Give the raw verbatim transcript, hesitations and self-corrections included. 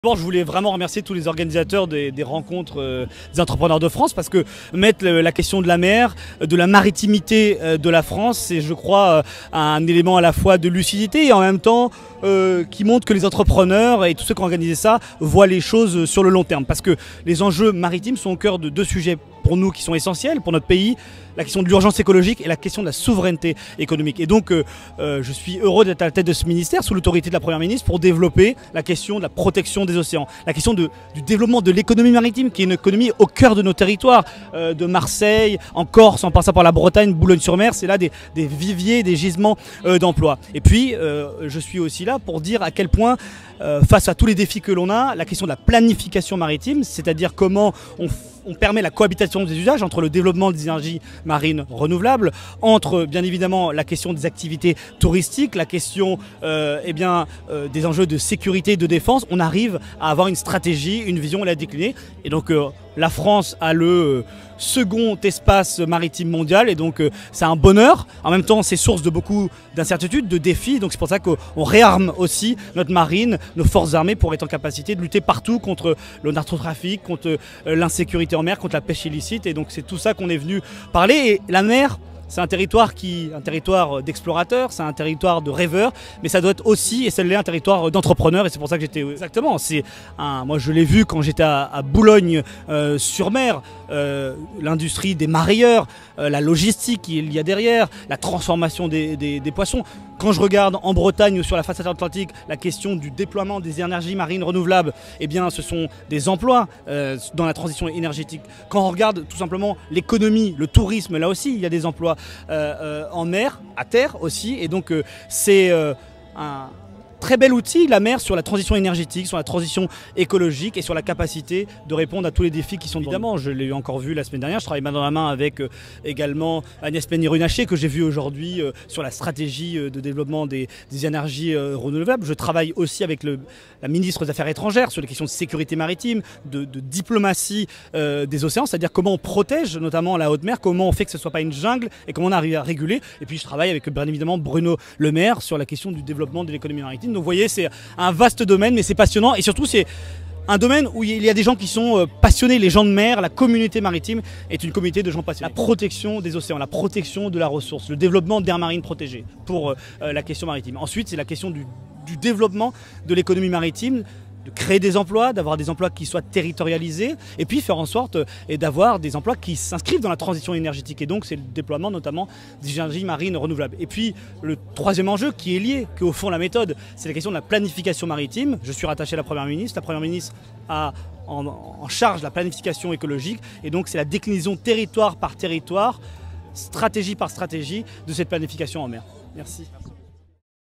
D'abord, je voulais vraiment remercier tous les organisateurs des, des rencontres euh, des entrepreneurs de France parce que mettre le, la question de la mer, de la maritimité euh, de la France, c'est je crois euh, un élément à la fois de lucidité et en même temps euh, qui montre que les entrepreneurs et tous ceux qui ont organisé ça voient les choses sur le long terme. Parce que les enjeux maritimes sont au cœur de deux sujets pour nous qui sont essentiels pour notre pays, la question de l'urgence écologique et la question de la souveraineté économique. Et donc euh, euh, je suis heureux d'être à la tête de ce ministère sous l'autorité de la Première ministre pour développer la question de la protection des océans, la question de, du développement de l'économie maritime qui est une économie au cœur de nos territoires, euh, de Marseille, en Corse, en passant par la Bretagne, Boulogne-sur-Mer, c'est là des, des viviers, des gisements euh, d'emplois. Et puis euh, je suis aussi là pour dire à quel point euh, face à tous les défis que l'on a, la question de la planification maritime, c'est-à-dire comment on On permet la cohabitation des usages entre le développement des énergies marines renouvelables, entre bien évidemment la question des activités touristiques, la question euh, eh bien, euh, des enjeux de sécurité et de défense. On arrive à avoir une stratégie, une vision et la décliner. Et donc euh, la France a le euh, second espace maritime mondial et donc euh, c'est un bonheur. En même temps, c'est source de beaucoup d'incertitudes, de défis. Donc c'est pour ça qu'on réarme aussi notre marine, nos forces armées pour être en capacité de lutter partout contre le narcotrafic, contre euh, l'insécurité en mer, contre la pêche illicite. Et donc c'est tout ça qu'on est venu parler. Et la mer, c'est un territoire qui, un territoire d'explorateurs, c'est un territoire de rêveurs, mais ça doit être aussi, et celle-là, un territoire d'entrepreneurs. Et c'est pour ça que j'étais exactement. C'est un, moi, je l'ai vu quand j'étais à, à Boulogne-sur-Mer, euh, euh, l'industrie des mareyeurs, euh, la logistique qu'il y a derrière, la transformation des, des, des poissons. Quand je regarde en Bretagne ou sur la façade atlantique la question du déploiement des énergies marines renouvelables, eh bien, ce sont des emplois euh, dans la transition énergétique. Quand on regarde tout simplement l'économie, le tourisme, là aussi, il y a des emplois. Euh, euh, en mer, à terre aussi, et donc euh, c'est euh, un très bel outil, la mer, sur la transition énergétique, sur la transition écologique et sur la capacité de répondre à tous les défis qui sont évidemment. Je l'ai encore vu la semaine dernière, je travaille main dans la main avec euh, également Agnès Pannier-Runacher que j'ai vu aujourd'hui euh, sur la stratégie euh, de développement des, des énergies euh, renouvelables. Je travaille aussi avec le, la ministre des Affaires étrangères sur les questions de sécurité maritime, de, de diplomatie euh, des océans, c'est-à-dire comment on protège notamment la haute mer, comment on fait que ce ne soit pas une jungle et comment on arrive à réguler. Et puis je travaille avec bien évidemment Bruno Le Maire sur la question du développement de l'économie maritime. Donc vous voyez, c'est un vaste domaine, mais c'est passionnant et surtout c'est un domaine où il y a des gens qui sont passionnés, les gens de mer, la communauté maritime est une communauté de gens passionnés. La protection des océans, la protection de la ressource, le développement d'aires marines protégées pour euh, la question maritime. Ensuite, c'est la question du, du développement de l'économie maritime, de créer des emplois, d'avoir des emplois qui soient territorialisés et puis faire en sorte et d'avoir des emplois qui s'inscrivent dans la transition énergétique et donc c'est le déploiement notamment des énergies marines renouvelables. Et puis le troisième enjeu qui est lié, qui est au fond la méthode, c'est la question de la planification maritime. Je suis rattaché à la Première ministre, la Première ministre a en, en charge la planification écologique et donc c'est la déclinaison territoire par territoire, stratégie par stratégie de cette planification en mer. Merci.